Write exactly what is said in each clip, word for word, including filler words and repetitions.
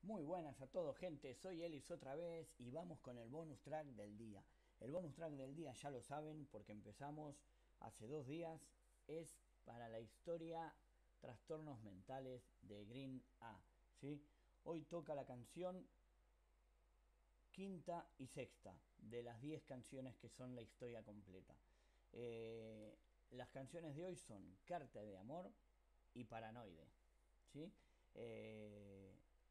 Muy buenas a todos, gente, soy Elis otra vez y vamos con el bonus track del día. El bonus track del día ya lo saben porque empezamos hace dos días, es para la historia Trastornos Mentales de Green A, ¿sí? Hoy toca la canción quinta y sexta de las diez canciones que son la historia completa. Eh, las canciones de hoy son Carta de Amor y Paranoide, ¿sí? Eh,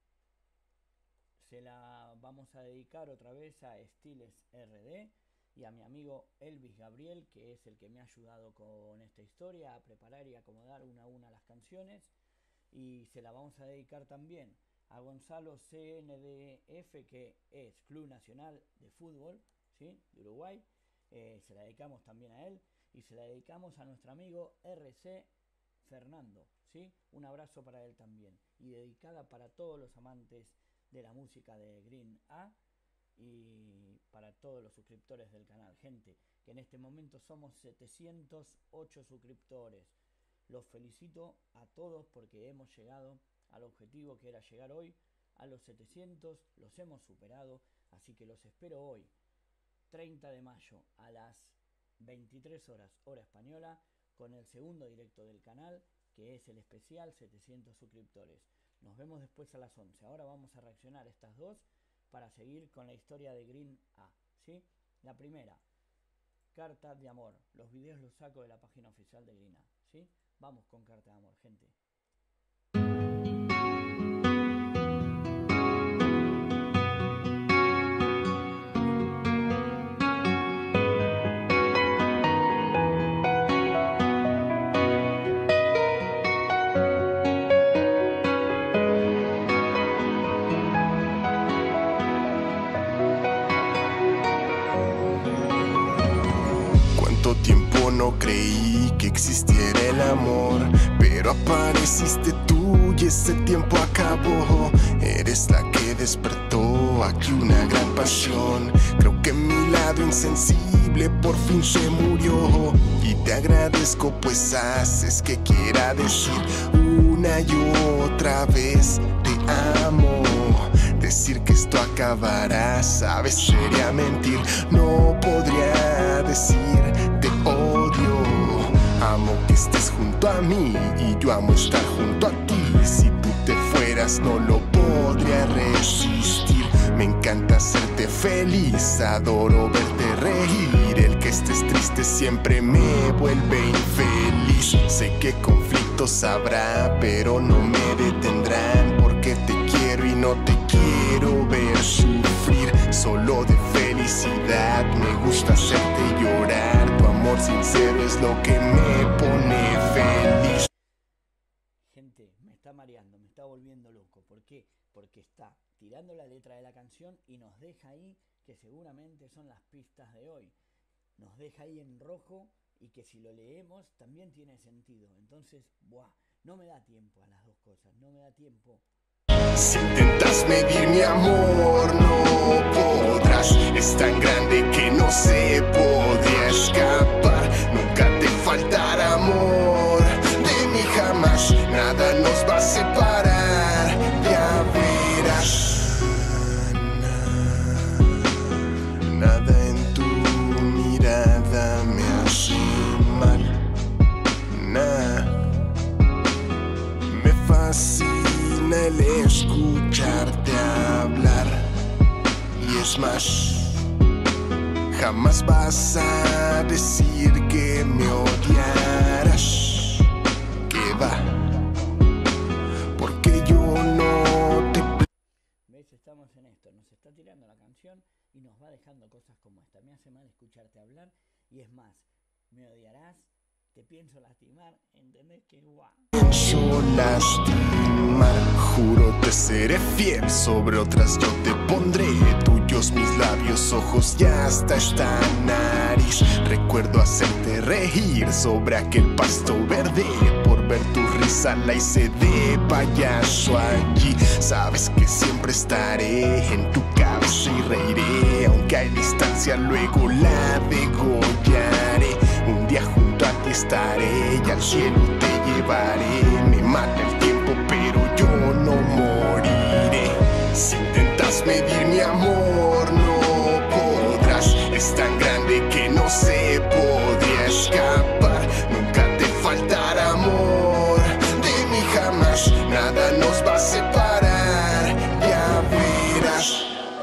se la vamos a dedicar otra vez a Estiles R D y a mi amigo Elvis Gabriel, que es el que me ha ayudado con esta historia a preparar y acomodar una a una las canciones, y se la vamos a dedicar también a Gonzalo C N D F, que es Club Nacional de Fútbol, ¿sí?, de Uruguay. Eh, se la dedicamos también a él y se la dedicamos a nuestro amigo R C Fernando, ¿sí? Un abrazo para él también, y dedicada para todos los amantes de la música de Green A y para todos los suscriptores del canal. Gente, que en este momento somos setecientos ocho suscriptores. Los felicito a todos porque hemos llegado al objetivo que era llegar hoy a los setecientos, los hemos superado, así que los espero hoy, treinta de mayo a las veintitrés horas, hora española, con el segundo directo del canal, que es el especial setecientos suscriptores. Nos vemos después a las once. Ahora vamos a reaccionar a estas dos para seguir con la historia de Green A, ¿sí? La primera, Carta de Amor. Los videos los saco de la página oficial de Green A, ¿sí? Vamos con Carta de Amor, gente. Tiempo no creí que existiera el amor, pero apareciste tú y ese tiempo acabó. Eres la que despertó aquí una gran pasión. Creo que mi lado insensible por fin se murió, y te agradezco pues haces que quiera decir una y otra vez te amo. Decir que esto acabará, sabes, sería mentir. No podría decir te odio. Amo que estés junto a mí y yo amo estar junto a ti. Si tú te fueras no lo podría resistir. Me encanta hacerte feliz, adoro verte reír. El que estés triste siempre me vuelve infeliz. Sé que conflictos habrá, pero no me detendrán, porque te quiero y no te quiero ver sufrir. Solo de felicidad me gusta hacerte llorar. Tu amor sincero es lo que me pone feliz. Gente, me está mareando, me está volviendo loco. ¿Por qué? Porque está tirando la letra de la canción y nos deja ahí, que seguramente son las pistas de hoy. Nos deja ahí en rojo, y que si lo leemos también tiene sentido. Entonces, buah, no me da tiempo a las dos cosas, no me da tiempo. Si intentas medir mi amor, no podrás. Es tan grande que no se podría escapar. Nunca te faltará amor de mí jamás. Nada nos va a separar, ya verás. Nada en tu mirada me hace mal. Nada me fascina el escucharte hablar. Y es más, jamás vas a decir que me odiarás. Que va, porque yo no te... ¿Ves? Estamos en esto, nos está tirando la canción y nos va dejando cosas como esta. Me hace mal escucharte hablar, y es más, me odiarás, te pienso lastimar, ¿entendés? Que guau. Pienso lastimar, juro te seré fiel, sobre otras yo te pondré. Tuyos mis labios, ojos y hasta esta nariz. Recuerdo hacerte reír sobre aquel pasto verde. Por ver tu risa la hice de payaso allí. Sabes que siempre estaré en tu cabeza y reiré. Aunque hay distancia luego la degollaré. Un día junto a ti estaré y al cielo te llevaré. Me mata el tiempo pero yo no moriré. podrás medir mi amor, no podrás. Es tan grande que no se podría escapar. Nunca te faltará amor. De mí jamás nada nos va a separar. Ya verás.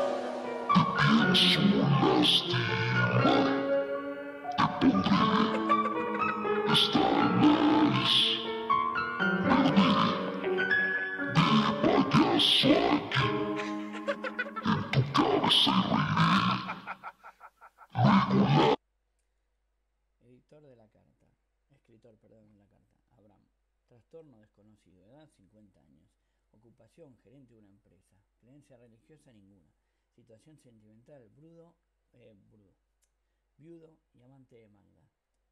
Editor de la carta, escritor, perdón, de la carta, Abraham. Trastorno desconocido, edad cincuenta años, ocupación gerente de una empresa, creencia religiosa ninguna, situación sentimental brudo, eh, brudo, viudo y amante de Magda.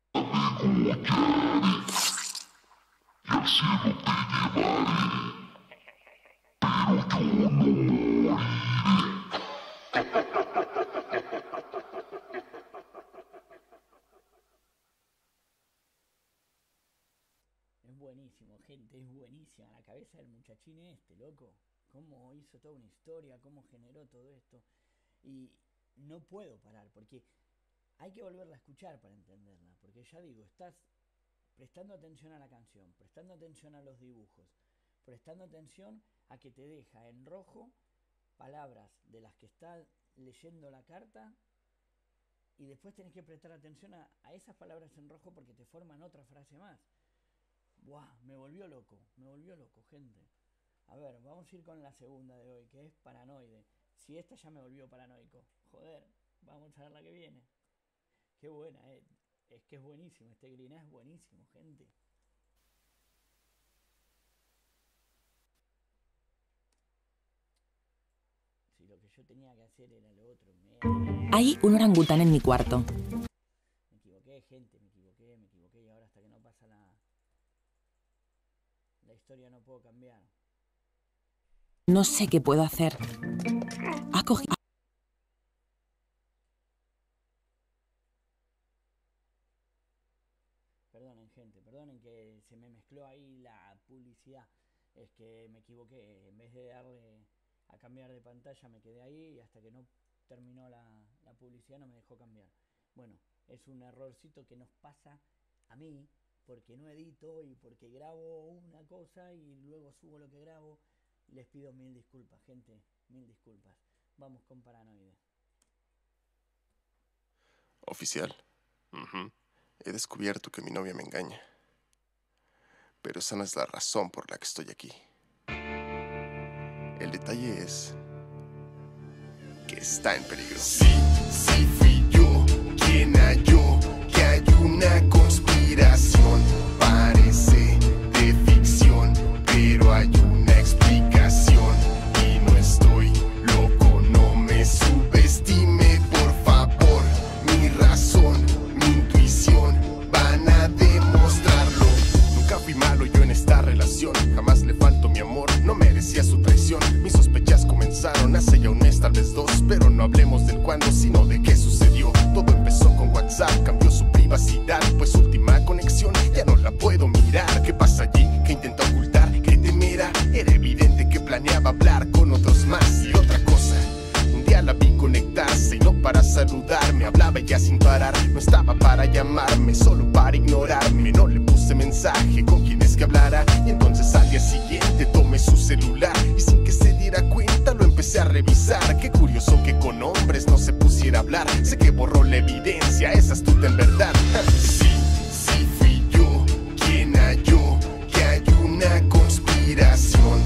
Es buenísimo, gente, es buenísima la cabeza del muchachín este, loco. Cómo hizo toda una historia, cómo generó todo esto. Y no puedo parar, porque hay que volverla a escuchar para entenderla. Porque ya digo, estás prestando atención a la canción, prestando atención a los dibujos, prestando atención a que te deja en rojo palabras de las que está leyendo la carta, y después tenés que prestar atención a, a esas palabras en rojo porque te forman otra frase más. Buah, me volvió loco, me volvió loco, gente. A ver, vamos a ir con la segunda de hoy, que es Paranoide. Si esta ya me volvió paranoico, joder, vamos a ver la que viene. Qué buena, eh. Es que es buenísimo, este Green es buenísimo, gente. Si lo que yo tenía que hacer era lo otro, me... Hay un orangután en mi cuarto. Me equivoqué, gente, me equivoqué, me equivoqué, y ahora hasta que no pasa la... la historia no puedo cambiar. No sé qué puedo hacer. Ha cogido... Perdonen, gente, perdonen que se me mezcló ahí la publicidad. Es que me equivoqué. En vez de darle a cambiar de pantalla, me quedé ahí y hasta que no terminó la, la publicidad no me dejó cambiar. Bueno, es un errorcito que nos pasa a mí porque no edito y porque grabo una cosa y luego subo lo que grabo. Les pido mil disculpas, gente, mil disculpas. Vamos con Paranoide. Oficial. Uh-huh. He descubierto que mi novia me engaña. Pero esa no es la razón por la que estoy aquí. El detalle es que está en peligro. Sí, sí fui yo quien halló que hay una conspiración. Parece de ficción, pero hay una explicación. Y no estoy loco, no me subestime, por favor. Mi razón, mi intuición van a demostrarlo. Nunca fui malo yo en esta relación, jamás le faltó mi amor, no merecía su traición. Mis sospechas comenzaron hace ya un mes, tal vez dos, pero no hablemos del cuándo, sino de qué sucedió. Todo empezó con WhatsApp, cambió su privacidad, pues su última conexión ya no la puedo mirar. ¿Qué pasa allí? ¿Qué intenta ocultar? ¿Qué temera? Era evidente que planeaba hablar con otros más. Y otra cosa, un día la vi conectarse y no para saludarme, hablaba ella sin parar. No estaba para llamarme, solo para ignorarme. No le puse mensaje con quién es que hablara, y entonces al día siguiente tomé su celular y sin que se diera cuenta lo empecé a revisar. Qué curioso que con hombres no se pusiera a hablar. Sé que borró la evidencia, esa astuta en verdad. Sí, sí fui yo quien halló que hay una conspiración.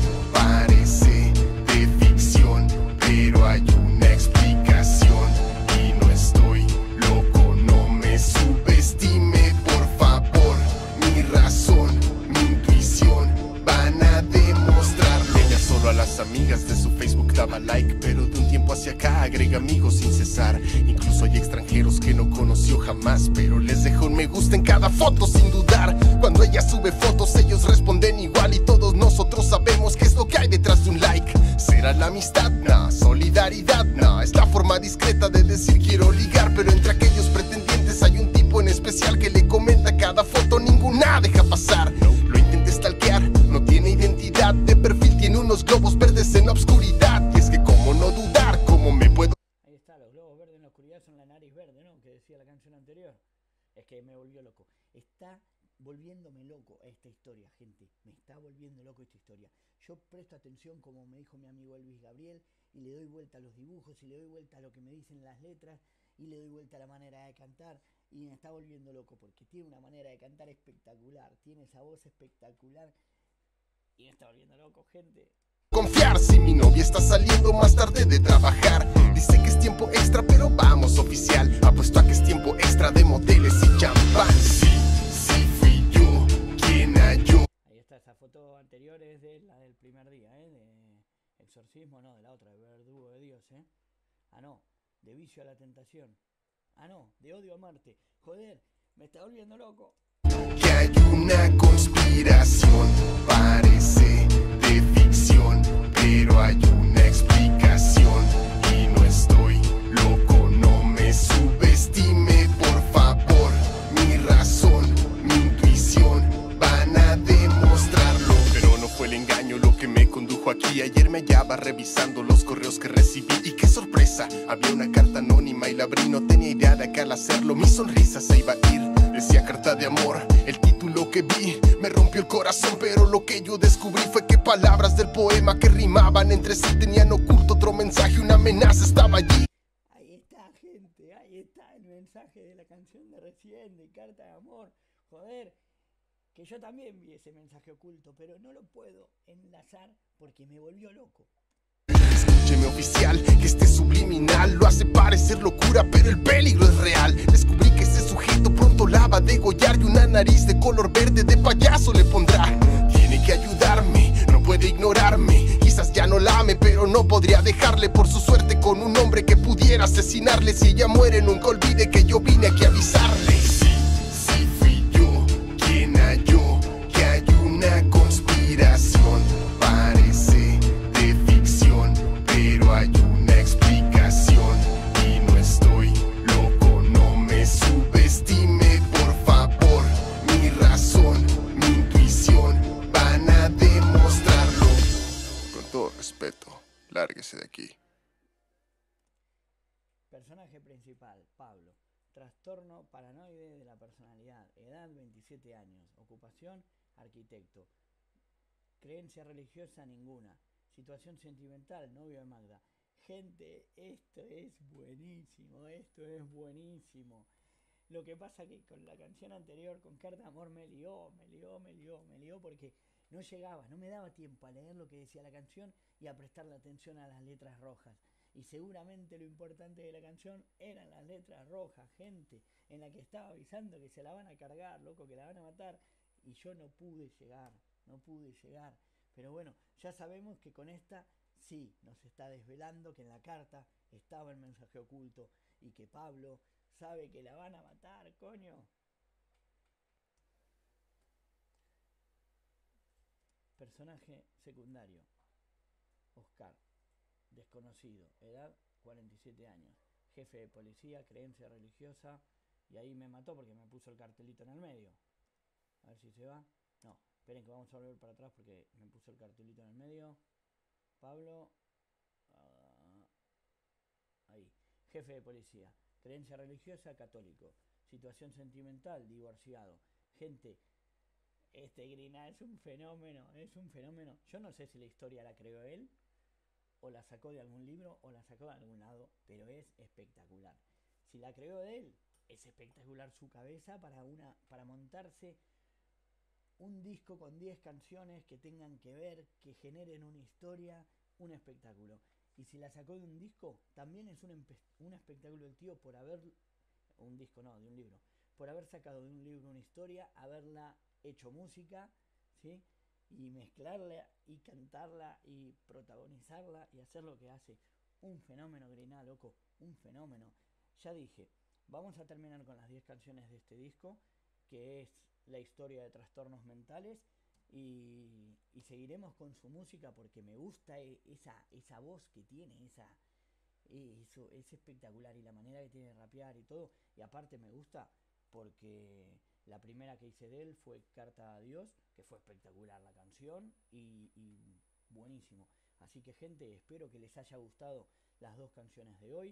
Parece de ficción, pero hay una explicación. Y no estoy loco, no me subestime, por favor. Mi razón, mi intuición van a demostrarlo. Ella solo a las amigas de su Facebook daba like, pero de un tiempo hacia acá agrega amigos sin cesar. Incluso hay extranjeros que no conoció jamás, pero les deja un me gusta en cada foto sin dudar. Cuando ella sube fotos ellos responden igual, y todos nosotros sabemos qué es lo que hay detrás de un like. ¿Será la amistad? No. ¿Solidaridad? No. Es la forma discreta de decir quiero ligar, pero entre aquellos pretendientes hay un tipo en especial que le comenta cada foto, ninguna deja pasar. Lo intenta stalkear, no tiene identidad, de perfil tiene unos globos verdes en la oscuridad. Y es que como no duda verde, ¿no? Que decía la canción anterior. Es que me volvió loco. Está volviéndome loco esta historia, gente. Me está volviendo loco esta historia. Yo presto atención, como me dijo mi amigo Elvis Gabriel, y le doy vuelta a los dibujos, y le doy vuelta a lo que me dicen las letras, y le doy vuelta a la manera de cantar, y me está volviendo loco, porque tiene una manera de cantar espectacular, tiene esa voz espectacular, y me está volviendo loco, gente. Confiar si mi novia está saliendo más tarde de trabajar. Dice que es tiempo extra, pero vamos oficial. Apuesto a que es tiempo extra de moteles y champán. Sí, sí fui yo quien halló. Ahí está, esa foto anterior es de la del primer día, ¿eh? De exorcismo, no, de la otra, de verdugo de Dios, ¿eh? Ah, no, de vicio a la tentación. Ah, no, de odio a Marte. Joder, me está volviendo loco. Que hay una conspiración, parece de ficción, pero hay una explicación y no estoy loco, no me subestime, por favor. Mi razón, mi intuición van a demostrarlo, pero no fue el engaño lo que me condujo aquí. Ayer me hallaba revisando los correos que recibí y qué sorpresa, había una carta anónima y la abrí. No tenía idea de que al hacerlo mi sonrisa se iba a ir. Decía carta de amor, el título que vi me rompió el corazón, pero lo que yo descubrí fue que palabras del poema que rimaban entre sí tenían oculto otro mensaje, una amenaza estaba allí. Ahí está, gente, ahí está el mensaje de la canción de recién, de carta de amor. Joder, que yo también vi ese mensaje oculto, pero no lo puedo enlazar porque me volvió loco. Escúcheme oficial, que este subliminal lo hace parecer locura, pero el peligro es real. Descubrí que ese sujeto pronto la va a degollar y una nariz de color verde de payaso le pondrá. Tiene que ayudarme, no puede ignorarme. Quizás ya no la ame, pero no podría dejarle por su suerte con un hombre que pudiera asesinarle. Si ella muere, nunca olvide que yo vine aquí a avisarle. Sí, sí fui yo quien halló que hay una conspiración, parece de ficción, pero hay una explicación y no estoy loco, no me subestime, por favor. Mi razón, mi intuición van a demostrarlo. Con todo respeto, lárguese de aquí. Personaje principal, Pablo. Trastorno paranoide de la personalidad. Edad veintisiete años. Ocupación, arquitecto. Creencia religiosa, ninguna. Situación sentimental, novio de Magda. Gente, esto es buenísimo, esto es buenísimo. Lo que pasa que con la canción anterior, con Carta de Amor, me lió, me lió, me lió, me lió porque no llegaba, no me daba tiempo a leer lo que decía la canción y a prestarle atención a las letras rojas. Y seguramente lo importante de la canción eran las letras rojas, gente, en la que estaba avisando que se la van a cargar, loco, que la van a matar. Y yo no pude llegar, no pude llegar. Pero bueno, ya sabemos que con esta sí nos está desvelando que en la carta estaba el mensaje oculto y que Pablo sabe que la van a matar, coño. Personaje secundario, Oscar. Desconocido, edad cuarenta y siete años, jefe de policía, creencia religiosa, y ahí me mató porque me puso el cartelito en el medio. A ver si se va. No, esperen que vamos a volver para atrás porque me puso el cartelito en el medio. Pablo, uh, ahí, jefe de policía, creencia religiosa, católico, situación sentimental, divorciado. Gente, este Grina es un fenómeno, es un fenómeno. Yo no sé si la historia la creó él, o la sacó de algún libro, o la sacó de algún lado, pero es espectacular. Si la creó de él, es espectacular su cabeza para, una, para montarse un disco con diez canciones que tengan que ver, que generen una historia, un espectáculo. Y si la sacó de un disco, también es un, un espectáculo del tío por haber, un disco no, de un libro, por haber sacado de un libro una historia, haberla hecho música, ¿sí? Y mezclarla y cantarla y protagonizarla y hacer lo que hace. Un fenómeno, Grina, loco, un fenómeno. Ya dije, vamos a terminar con las diez canciones de este disco, que es la historia de trastornos mentales, y, y seguiremos con su música porque me gusta esa, esa voz que tiene, esa, eso, es espectacular, y la manera que tiene de rapear y todo, y aparte me gusta porque la primera que hice de él fue Carta a Dios, que fue espectacular la canción y, y buenísimo. Así que gente, espero que les haya gustado las dos canciones de hoy.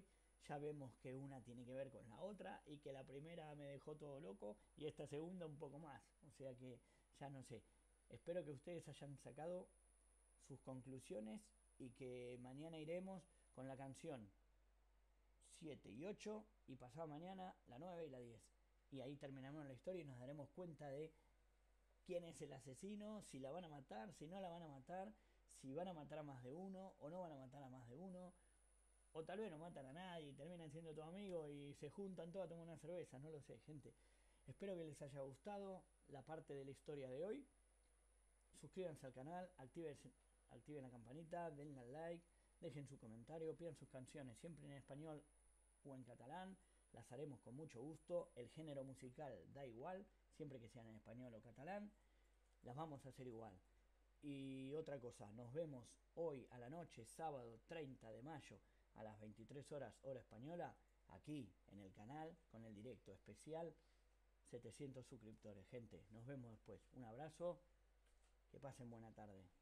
ya vemos que una tiene que ver con la otra y que la primera me dejó todo loco y esta segunda un poco más. O sea que ya no sé. Espero que ustedes hayan sacado sus conclusiones y que mañana iremos con la canción siete y ocho y pasado mañana la nueve y la diez. Y ahí terminaremos la historia y nos daremos cuenta de quién es el asesino, si la van a matar, si no la van a matar, si van a matar a más de uno o no van a matar a más de uno. O tal vez no matan a nadie y terminan siendo todos amigos y se juntan todos a tomar una cerveza, no lo sé, gente. Espero que les haya gustado la parte de la historia de hoy. Suscríbanse al canal, activen, activen la campanita, denle al like, dejen su comentario, pidan sus canciones siempre en español o en catalán. Las haremos con mucho gusto. El género musical da igual, siempre que sean en español o catalán. Las vamos a hacer igual. Y otra cosa, nos vemos hoy a la noche, sábado treinta de mayo, a las veintitrés horas, hora española, aquí en el canal, con el directo especial. setecientos suscriptores, gente. Nos vemos después. Un abrazo. Que pasen buena tarde.